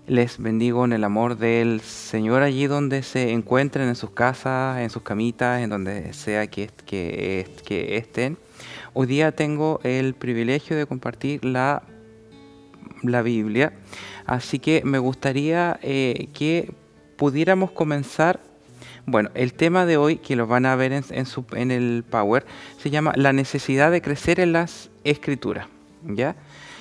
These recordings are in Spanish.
Les bendigo en el amor del Señor allí donde se encuentren, en sus casas, en sus camitas, en donde sea que estén. Hoy día tengo el privilegio de compartir la Biblia, así que me gustaría que pudiéramos comenzar. Bueno, el tema de hoy, que lo van a ver en el Power, se llama la necesidad de crecer en las Escrituras, ¿ya?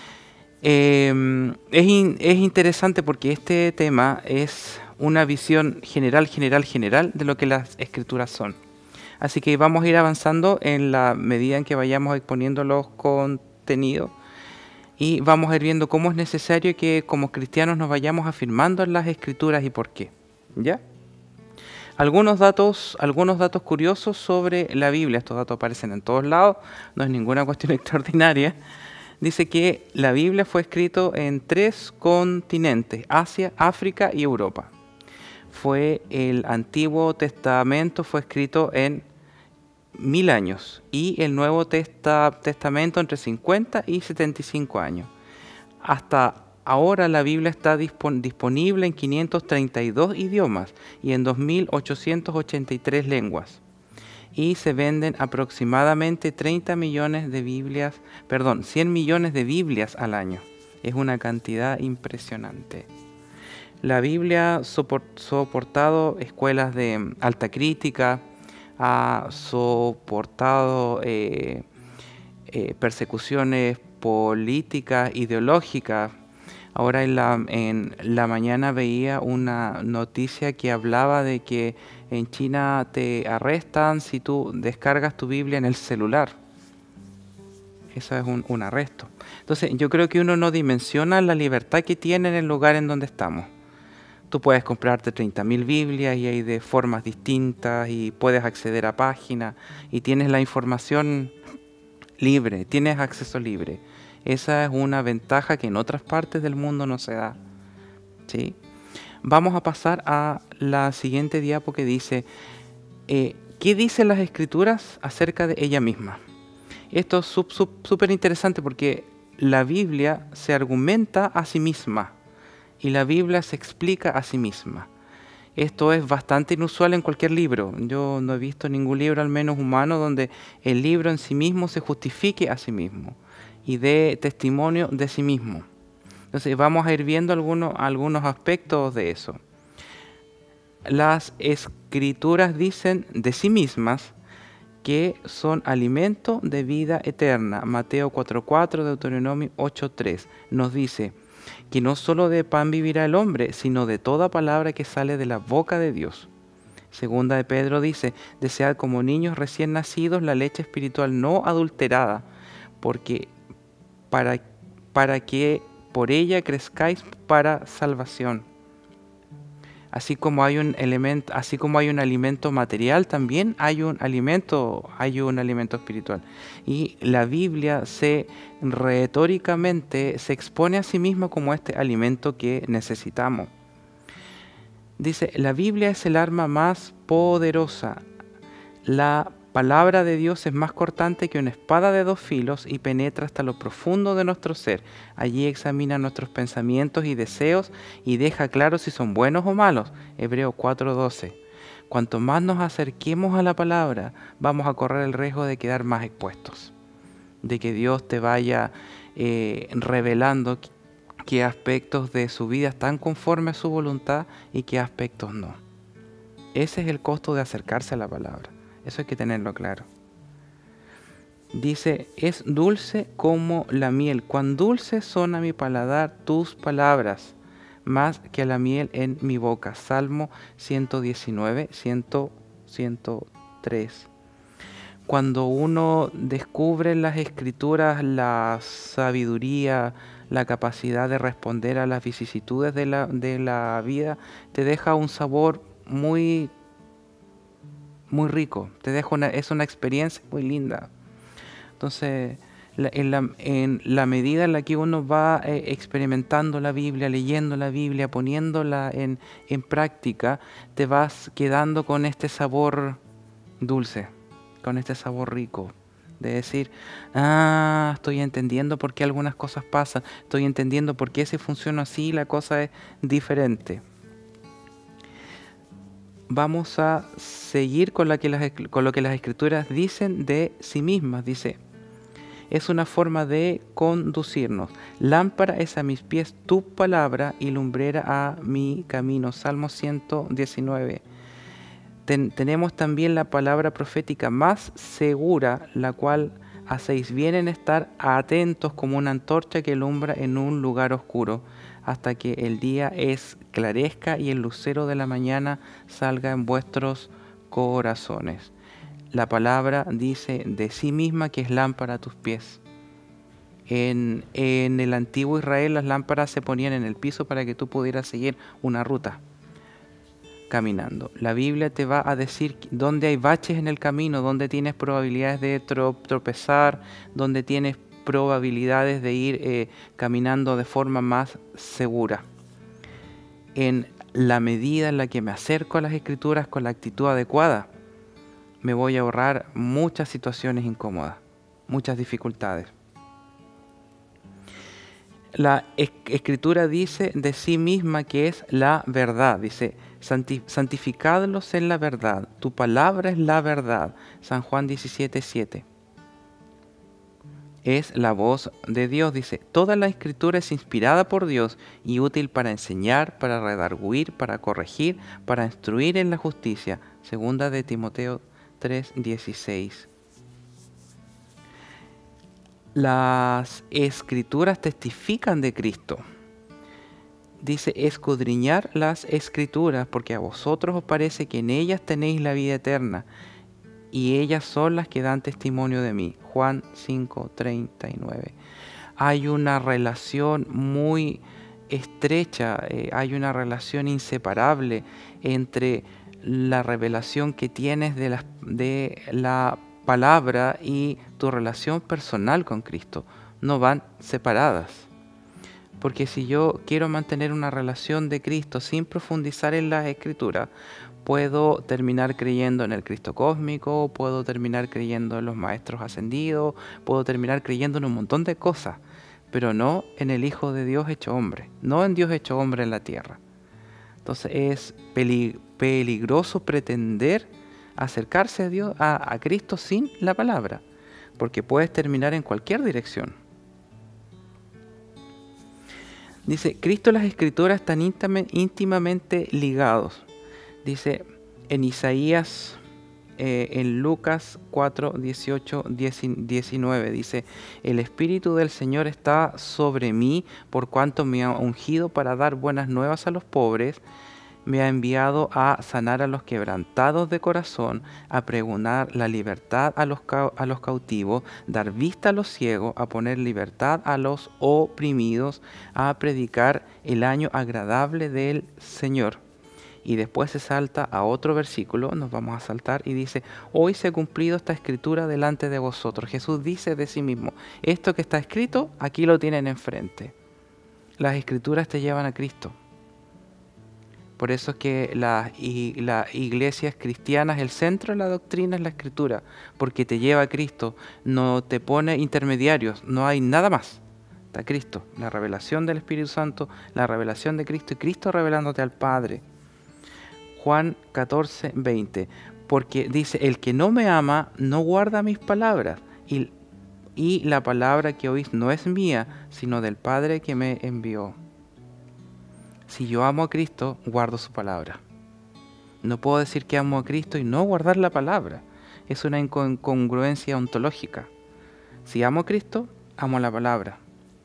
Es interesante porque este tema es una visión general de lo que las escrituras son. Así que vamos a ir avanzando en la medida en que vayamos exponiendo los contenidos y vamos a ir viendo cómo es necesario que como cristianos nos vayamos afirmando en las escrituras y por qué. ¿Ya? Algunos datos curiosos sobre la Biblia. Estos datos aparecen en todos lados, no es ninguna cuestión extraordinaria. Dice que la Biblia fue escrito en 3 continentes, Asia, África y Europa. El Antiguo Testamento fue escrito en 1000 años y el Nuevo Testamento entre 50 y 75 años. Hasta ahora la Biblia está disponible en 532 idiomas y en 2883 lenguas. Y se venden aproximadamente 100 millones de Biblias al año. Es una cantidad impresionante. La Biblia ha soportado escuelas de alta crítica, ha soportado persecuciones políticas, ideológicas. Ahora en la mañana veía una noticia que hablaba de que en China te arrestan si tú descargas tu Biblia en el celular. Eso es un arresto. Entonces yo creo que uno no dimensiona la libertad que tiene en el lugar en donde estamos. Tú puedes comprarte 30.000 Biblias y hay de formas distintas y puedes acceder a páginas y tienes la información libre, tienes acceso libre. Esa es una ventaja que en otras partes del mundo no se da. ¿Sí? Vamos a pasar a la siguiente diapo que dice, ¿qué dicen las Escrituras acerca de ella misma? Esto es súper interesante porque la Biblia se argumenta a sí misma y la Biblia se explica a sí misma. Esto es bastante inusual en cualquier libro. Yo no he visto ningún libro, al menos humano, donde el libro en sí mismo se justifique a sí mismo y dé testimonio de sí mismo. Entonces vamos a ir viendo algunos aspectos de eso. Las Escrituras dicen de sí mismas que son alimento de vida eterna. Mateo 4:4, Deuteronomio 8:3 nos dice que no solo de pan vivirá el hombre, sino de toda palabra que sale de la boca de Dios. Segunda de Pedro dice, desead como niños recién nacidos la leche espiritual no adulterada, porque para que por ella crezcáis para salvación. Así como hay un alimento material, también hay un alimento espiritual. Y la Biblia retóricamente se expone a sí misma como este alimento que necesitamos. Dice, la Biblia es el arma más poderosa. La palabra de Dios es más cortante que una espada de 2 filos y penetra hasta lo profundo de nuestro ser. Allí examina nuestros pensamientos y deseos y deja claro si son buenos o malos. Hebreos 4:12. Cuanto más nos acerquemos a la palabra, vamos a correr el riesgo de quedar más expuestos. De que Dios te vaya revelando qué aspectos de su vida están conforme a su voluntad y qué aspectos no. Ese es el costo de acercarse a la palabra. Eso hay que tenerlo claro. Dice, es dulce como la miel. Cuán dulces son a mi paladar tus palabras, más que a la miel en mi boca. Salmo 119, 103. Cuando uno descubre en las Escrituras la sabiduría, la capacidad de responder a las vicisitudes de la vida, te deja un sabor muy rico, es una experiencia muy linda. Entonces, en la medida en la que uno va experimentando la Biblia, leyendo la Biblia, poniéndola en práctica, te vas quedando con este sabor dulce, con este sabor rico de decir, ah, estoy entendiendo por qué algunas cosas pasan, estoy entendiendo por qué si funciona así la cosa es diferente. Vamos a seguir con lo que las escrituras dicen de sí mismas. Dice, es una forma de conducirnos. Lámpara es a mis pies tu palabra y lumbrera a mi camino. Salmo 119. Tenemos también la palabra profética más segura, la cual hacéis bien en estar atentos como una antorcha que alumbra en un lugar oscuro, hasta que el día esclarezca y el lucero de la mañana salga en vuestros corazones. La palabra dice de sí misma que es lámpara a tus pies. En el antiguo Israel las lámparas se ponían en el piso para que tú pudieras seguir una ruta caminando. La Biblia te va a decir dónde hay baches en el camino, dónde tienes probabilidades de tropezar, dónde tienes probabilidades de ir caminando de forma más segura. En la medida en la que me acerco a las Escrituras con la actitud adecuada, me voy a ahorrar muchas situaciones incómodas, muchas dificultades. La Escritura dice de sí misma que es la verdad. Dice, santificadlos en la verdad. Tu palabra es la verdad. San Juan 17:7. Es la voz de Dios. Dice, toda la Escritura es inspirada por Dios y útil para enseñar, para redarguir, para corregir, para instruir en la justicia. Segunda de Timoteo 3:16. Las Escrituras testifican de Cristo. Dice, escudriñar las Escrituras, porque a vosotros os parece que en ellas tenéis la vida eterna, y ellas son las que dan testimonio de mí. Juan 5:39. Hay una relación muy estrecha, hay una relación inseparable entre la revelación que tienes de la palabra y tu relación personal con Cristo. No van separadas. Porque si yo quiero mantener una relación de Cristo sin profundizar en las Escrituras, puedo terminar creyendo en el Cristo cósmico, puedo terminar creyendo en los maestros ascendidos, puedo terminar creyendo en un montón de cosas, pero no en el Hijo de Dios hecho hombre, no en Dios hecho hombre en la tierra. Entonces es peligroso pretender acercarse a Dios, a Cristo sin la palabra, porque puedes terminar en cualquier dirección. Dice, Cristo y las Escrituras están íntimamente ligados. Dice en Isaías, en Lucas 4, 18, 19, dice, el Espíritu del Señor está sobre mí, por cuanto me ha ungido para dar buenas nuevas a los pobres, me ha enviado a sanar a los quebrantados de corazón, a pregonar la libertad a los cautivos, dar vista a los ciegos, a poner libertad a los oprimidos, a predicar el año agradable del Señor. Y después se salta a otro versículo, nos vamos a saltar y dice, hoy se ha cumplido esta escritura delante de vosotros. Jesús dice de sí mismo, esto que está escrito, aquí lo tienen enfrente. Las escrituras te llevan a Cristo. Por eso es que las iglesias cristianas, el centro de la doctrina es la Escritura, porque te lleva a Cristo, no te pone intermediarios, no hay nada más. Está Cristo, la revelación del Espíritu Santo, la revelación de Cristo y Cristo revelándote al Padre. Juan 14:20, porque dice, el que no me ama no guarda mis palabras, y la palabra que oís no es mía, sino del Padre que me envió. Si yo amo a Cristo, guardo su palabra. No puedo decir que amo a Cristo y no guardar la palabra. Es una incongruencia ontológica. Si amo a Cristo, amo la palabra.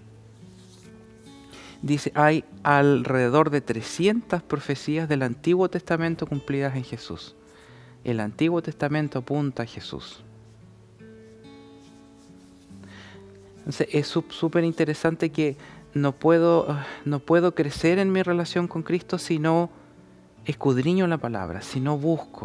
Dice, hay alrededor de 300 profecías del Antiguo Testamento cumplidas en Jesús. El Antiguo Testamento apunta a Jesús. Entonces, es súper interesante que no puedo crecer en mi relación con Cristo si no escudriño la palabra, si no busco.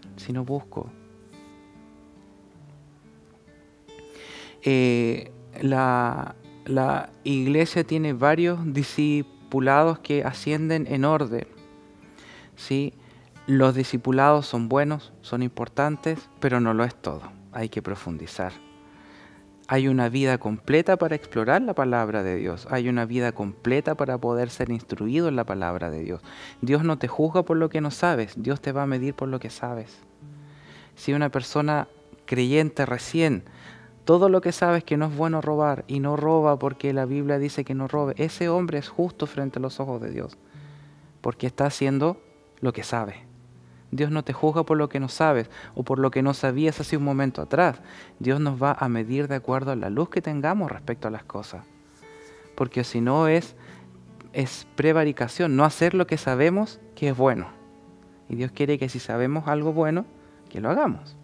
La iglesia tiene varios discipulados que ascienden en orden, ¿sí? Los discipulados son buenos, son importantes, pero no lo es todo. Hay que profundizar. Hay una vida completa para explorar la palabra de Dios. Hay una vida completa para poder ser instruido en la palabra de Dios. Dios no te juzga por lo que no sabes. Dios te va a medir por lo que sabes. Si una persona creyente recién, todo lo que sabe es que no es bueno robar y no roba porque la Biblia dice que no robe, ese hombre es justo frente a los ojos de Dios, porque está haciendo lo que sabe. Dios no te juzga por lo que no sabes o por lo que no sabías hace un momento atrás. Dios nos va a medir de acuerdo a la luz que tengamos respecto a las cosas, porque si no es prevaricación, no hacer lo que sabemos que es bueno. Y Dios quiere que si sabemos algo bueno, que lo hagamos.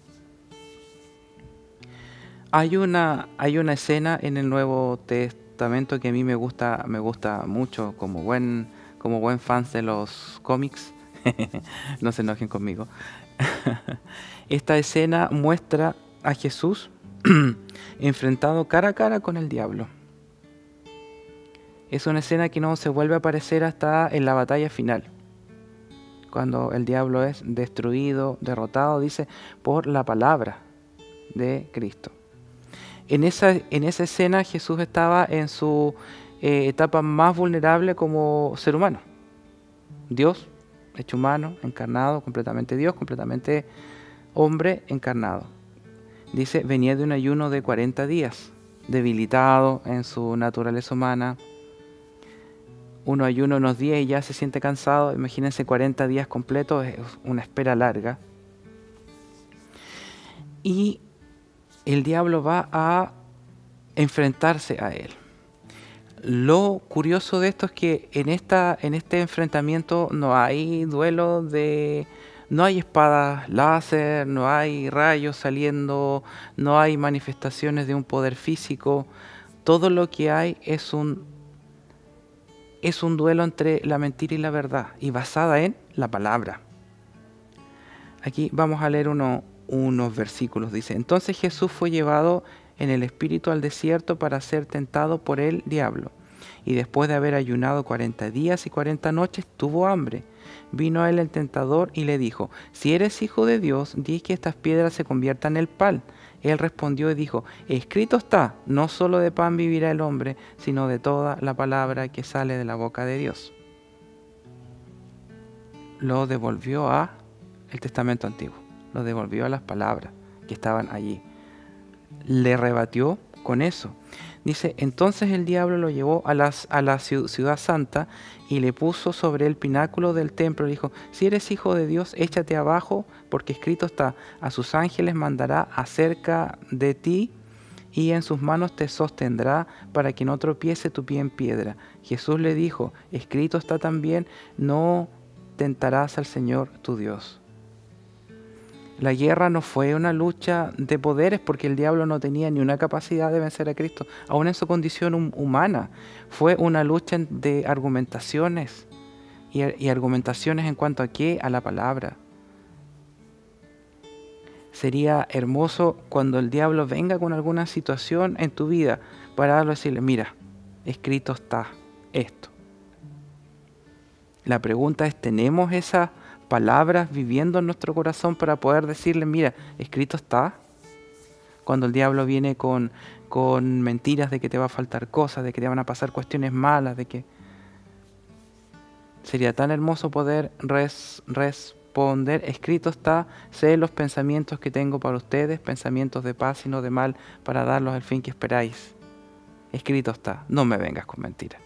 Hay una escena en el Nuevo Testamento que a mí me gusta mucho como buen fan de los cómics. No se enojen conmigo. Esta escena muestra a Jesús enfrentado cara a cara con el diablo. Es una escena que no se vuelve a aparecer hasta en la batalla final, cuando el diablo es destruido, derrotado, dice, por la palabra de Cristo. En esa escena Jesús estaba en su etapa más vulnerable como ser humano. Dios, hecho humano, encarnado, completamente Dios, completamente hombre, encarnado. Dice, venía de un ayuno de 40 días, debilitado en su naturaleza humana. Uno ayuna unos días y ya se siente cansado. Imagínense 40 días completos, es una espera larga. Y el diablo va a enfrentarse a él. Lo curioso de esto es que en este enfrentamiento no hay duelo no hay espadas láser, no hay rayos saliendo, no hay manifestaciones de un poder físico. Todo lo que hay es un duelo entre la mentira y la verdad, y basada en la palabra. Aquí vamos a leer unos versículos. Dice, entonces Jesús fue llevado en el espíritu al desierto para ser tentado por el diablo. Y después de haber ayunado 40 días y 40 noches, tuvo hambre. Vino a él el tentador y le dijo, si eres hijo de Dios, di que estas piedras se conviertan en pan. Él respondió y dijo, escrito está, no solo de pan vivirá el hombre, sino de toda la palabra que sale de la boca de Dios. Lo devolvió a el Testamento Antiguo, lo devolvió a las palabras que estaban allí. Le rebatió con eso. Dice, entonces el diablo lo llevó a la ciudad santa y le puso sobre el pináculo del templo. Le dijo, si eres hijo de Dios, échate abajo, porque escrito está, a sus ángeles mandará acerca de ti y en sus manos te sostendrá para que no tropiece tu pie en piedra. Jesús le dijo, escrito está también, no tentarás al Señor tu Dios. La guerra no fue una lucha de poderes porque el diablo no tenía ni una capacidad de vencer a Cristo, aún en su condición humana. Fue una lucha de argumentaciones y argumentaciones en cuanto a qué, a la palabra. Sería hermoso cuando el diablo venga con alguna situación en tu vida para decirle, mira, escrito está esto. La pregunta es, ¿tenemos esas palabras viviendo en nuestro corazón para poder decirle, mira, escrito está? Cuando el diablo viene con mentiras de que te va a faltar cosas, de que te van a pasar cuestiones malas, de que sería tan hermoso poder responder, escrito está, sé los pensamientos que tengo para ustedes, pensamientos de paz y no de mal, para darlos al fin que esperáis. Escrito está, no me vengas con mentiras.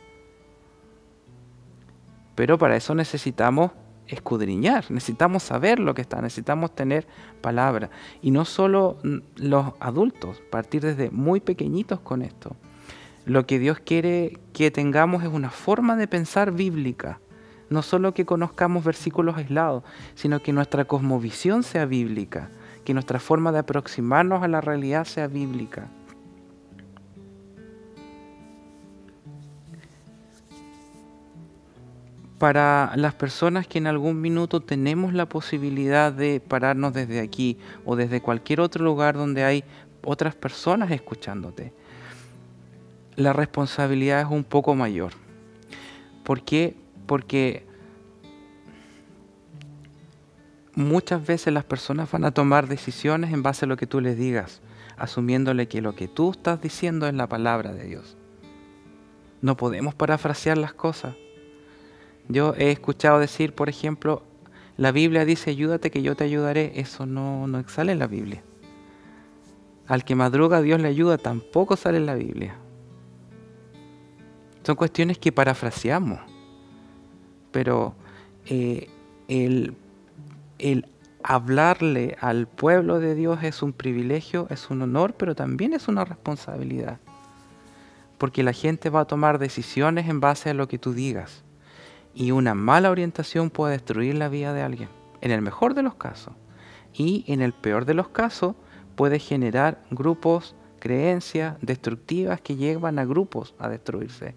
Pero para eso necesitamos escudriñar, necesitamos saber lo que está, necesitamos tener palabra. Y no solo los adultos, partir desde muy pequeñitos con esto. Lo que Dios quiere que tengamos es una forma de pensar bíblica. No solo que conozcamos versículos aislados, sino que nuestra cosmovisión sea bíblica, que nuestra forma de aproximarnos a la realidad sea bíblica. Para las personas que en algún minuto tenemos la posibilidad de pararnos desde aquí o desde cualquier otro lugar donde hay otras personas escuchándote, la responsabilidad es un poco mayor. ¿Por qué? Porque muchas veces las personas van a tomar decisiones en base a lo que tú les digas, asumiéndole que lo que tú estás diciendo es la palabra de Dios. No podemos parafrasear las cosas. Yo he escuchado decir, por ejemplo, la Biblia dice, ayúdate que yo te ayudaré. Eso no sale en la Biblia. Al que madruga Dios le ayuda, tampoco sale en la Biblia. Son cuestiones que parafraseamos. Pero el hablarle al pueblo de Dios es un privilegio, es un honor, pero también es una responsabilidad. Porque la gente va a tomar decisiones en base a lo que tú digas. Y una mala orientación puede destruir la vida de alguien, en el mejor de los casos. Y en el peor de los casos puede generar grupos, creencias destructivas que llevan a grupos a destruirse.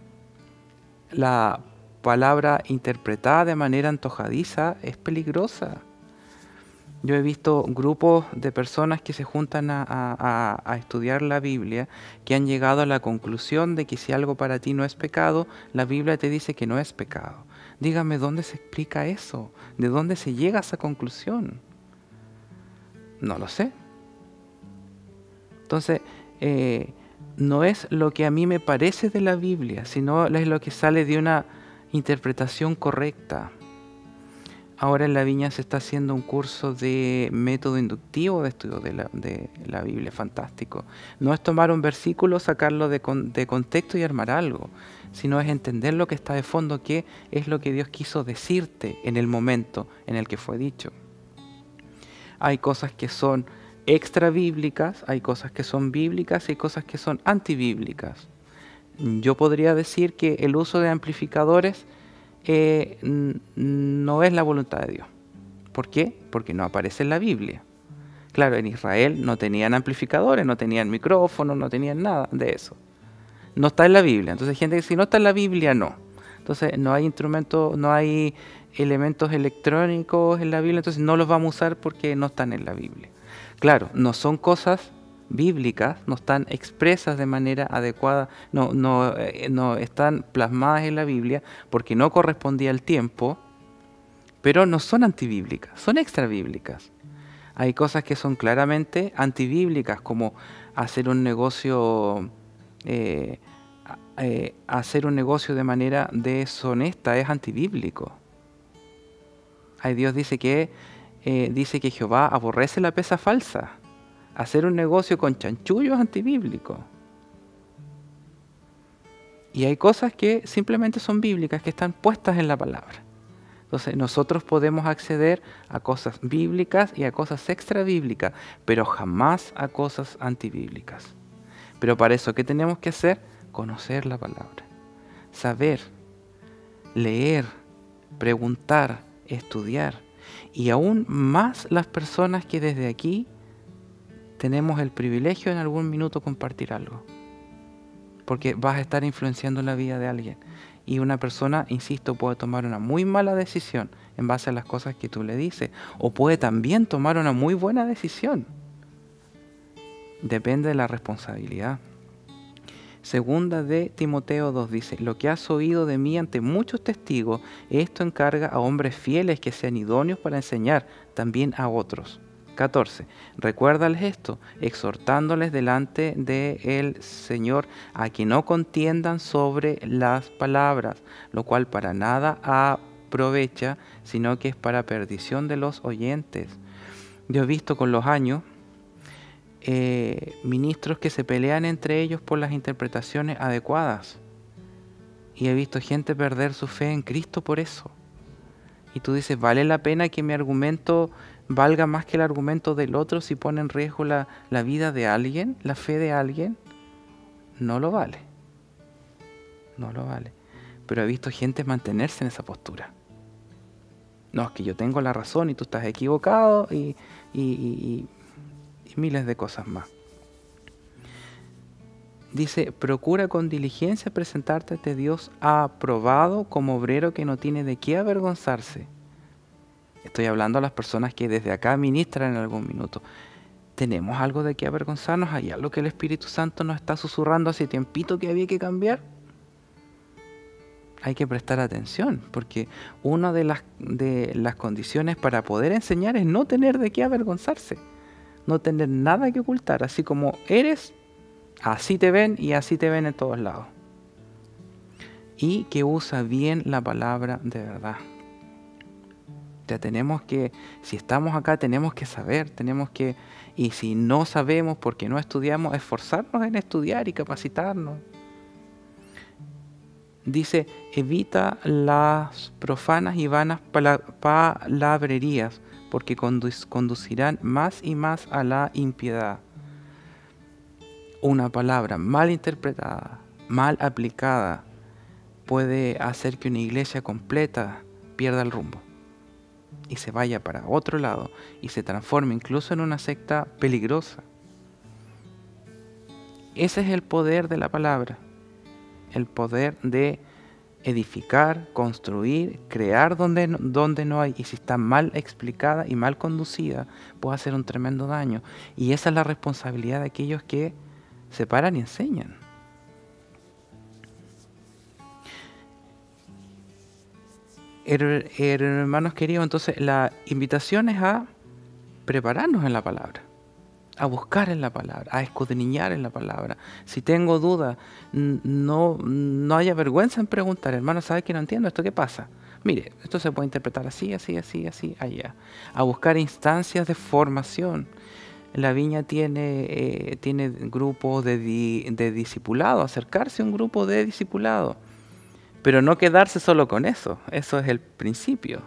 La palabra interpretada de manera antojadiza es peligrosa. Yo he visto grupos de personas que se juntan a estudiar la Biblia, que han llegado a la conclusión de que si algo para ti no es pecado, la Biblia te dice que no es pecado. Dígame, ¿dónde se explica eso? ¿De dónde se llega a esa conclusión? No lo sé. Entonces, no es lo que a mí me parece de la Biblia, sino es lo que sale de una interpretación correcta. Ahora en la Viña se está haciendo un curso de método inductivo de estudio de la Biblia, fantástico. No es tomar un versículo, sacarlo de contexto y armar algo, sino es entender lo que está de fondo, qué es lo que Dios quiso decirte en el momento en el que fue dicho. Hay cosas que son extra bíblicas, hay cosas que son bíblicas y hay cosas que son antibíblicas. Yo podría decir que el uso de amplificadores no es la voluntad de Dios. ¿Por qué? Porque no aparece en la Biblia. Claro, en Israel no tenían amplificadores, no tenían micrófonos, no tenían nada de eso. No está en la Biblia. Entonces hay gente que si no está en la Biblia, no. Entonces no hay instrumentos, no hay elementos electrónicos en la Biblia, entonces no los vamos a usar porque no están en la Biblia. Claro, no son cosas bíblicas, no están expresas de manera adecuada, no están plasmadas en la Biblia porque no correspondía al tiempo, pero no son antibíblicas, son extrabíblicas. Hay cosas que son claramente antibíblicas, como hacer un negocio de manera deshonesta, es antibíblico. Dios dice que Jehová aborrece la pesa falsa. Hacer un negocio con chanchullo es antibíblico. Y hay cosas que simplemente son bíblicas, que están puestas en la palabra. Entonces nosotros podemos acceder a cosas bíblicas y a cosas extra bíblicas, pero jamás a cosas antibíblicas. Pero para eso, ¿qué tenemos que hacer? Conocer la palabra, saber, leer, preguntar, estudiar. Y aún más las personas que desde aquí tenemos el privilegio en algún minuto compartir algo. Porque vas a estar influenciando la vida de alguien. Y una persona, insisto, puede tomar una muy mala decisión en base a las cosas que tú le dices. O puede también tomar una muy buena decisión. Depende de la responsabilidad. Segunda de Timoteo 2 dice, lo que has oído de mí ante muchos testigos, esto encarga a hombres fieles que sean idóneos para enseñar también a otros. 14. Recuérdales esto, exhortándoles delante del Señor a que no contiendan sobre las palabras, lo cual para nada aprovecha, sino que es para perdición de los oyentes. Yo he visto con los años ministros que se pelean entre ellos por las interpretaciones adecuadas. Y he visto gente perder su fe en Cristo por eso. Y tú dices, ¿vale la pena que mi argumento valga más que el argumento del otro si pone en riesgo la vida de alguien, la fe de alguien? No lo vale. No lo vale. Pero he visto gente mantenerse en esa postura. No, es que yo tengo la razón y tú estás equivocado y miles de cosas más. Dice, procura con diligencia presentarte ante Dios aprobado como obrero que no tiene de qué avergonzarse. Estoy hablando a las personas que desde acá ministran en algún minuto. ¿Tenemos algo de qué avergonzarnos? ¿Hay algo que el Espíritu Santo nos está susurrando hace tiempito que había que cambiar? Hay que prestar atención, porque una de las condiciones para poder enseñar es no tener de qué avergonzarse. no tener nada que ocultar, así como eres, así te ven y así te ven en todos lados. Y que usa bien la palabra de verdad. Ya tenemos que, si estamos acá, tenemos que saber, y si no sabemos porque no estudiamos, esforzarnos en estudiar y capacitarnos. Dice, evita las profanas y vanas palabrerías, porque conducirán más y más a la impiedad. Una palabra mal interpretada, mal aplicada, puede hacer que una iglesia completa pierda el rumbo y se vaya para otro lado y se transforme incluso en una secta peligrosa. Ese es el poder de la palabra, el poder de edificar, construir, crear donde no hay, y si está mal explicada y mal conducida, puede hacer un tremendo daño. Y esa es la responsabilidad de aquellos que se paran y enseñan. Hermanos queridos, entonces la invitación es a prepararnos en la palabra, a buscar en la palabra, a escudriñar en la palabra. Si tengo dudas, no haya vergüenza en preguntar. Hermano, ¿sabe que no entiendo esto? ¿Qué pasa? Mire, esto se puede interpretar así, así, así, así, allá. A buscar instancias de formación. La Viña tiene grupos de discipulado, acercarse a un grupo de discipulado. Pero no quedarse solo con eso. Eso es el principio.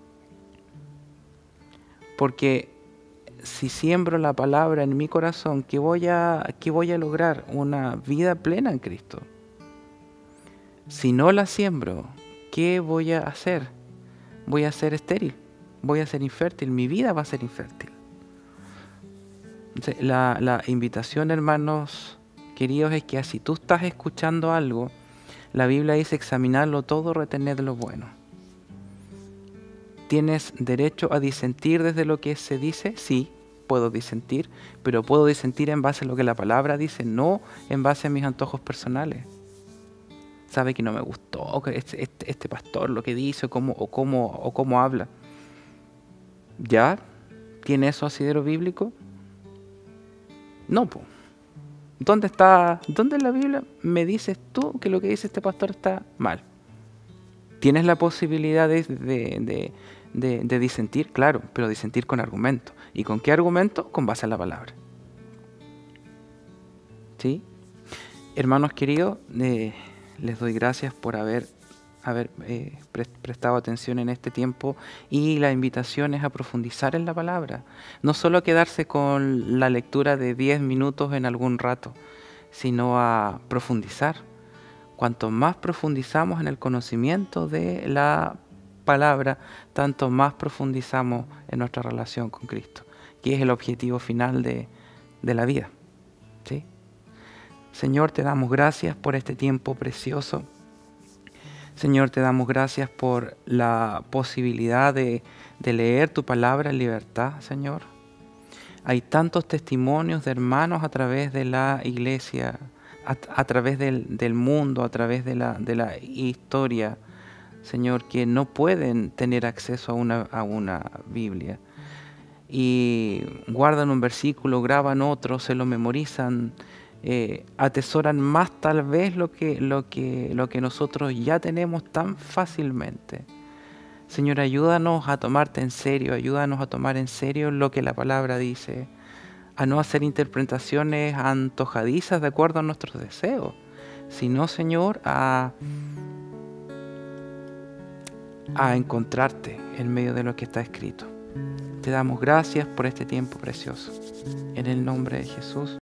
Porque si siembro la palabra en mi corazón, ¿qué voy a lograr? Una vida plena en Cristo. Si no la siembro, ¿qué voy a hacer? Voy a ser estéril, voy a ser infértil, mi vida va a ser infértil. Entonces, la invitación, hermanos queridos, es que si tú estás escuchando algo, la Biblia dice examinarlo todo, retener lo bueno. ¿Tienes derecho a disentir desde lo que se dice? Sí, puedo disentir, pero puedo disentir en base a lo que la palabra dice, no en base a mis antojos personales. Sabe que no me gustó este pastor lo que dice o cómo habla. ¿Ya? ¿Tiene eso asidero bíblico? No, pues. ¿Dónde en la Biblia me dices tú que lo que dice este pastor está mal? ¿Tienes la posibilidad de disentir? Claro, pero disentir con argumento. ¿Y con qué argumento? Con base a la palabra. ¿Sí? Hermanos queridos, les doy gracias por haber prestado atención en este tiempo, y la invitación es a profundizar en la palabra, no solo a quedarse con la lectura de 10 minutos en algún rato, sino a profundizar. Cuanto más profundizamos en el conocimiento de la palabra, tanto más profundizamos en nuestra relación con Cristo, que es el objetivo final de la vida. ¿Sí? Señor, te damos gracias por este tiempo precioso. Señor, te damos gracias por la posibilidad de leer tu palabra en libertad, Señor. Hay tantos testimonios de hermanos a través de la iglesia, a través del mundo, a través de la historia, Señor, que no pueden tener acceso a una Biblia. Y guardan un versículo, graban otro, se lo memorizan, atesoran más tal vez lo que nosotros ya tenemos tan fácilmente. Señor, ayúdanos a tomarte en serio, ayúdanos a tomar en serio lo que la palabra dice, a no hacer interpretaciones antojadizas de acuerdo a nuestros deseos, sino, Señor, a encontrarte en medio de lo que está escrito. Te damos gracias por este tiempo precioso. En el nombre de Jesús.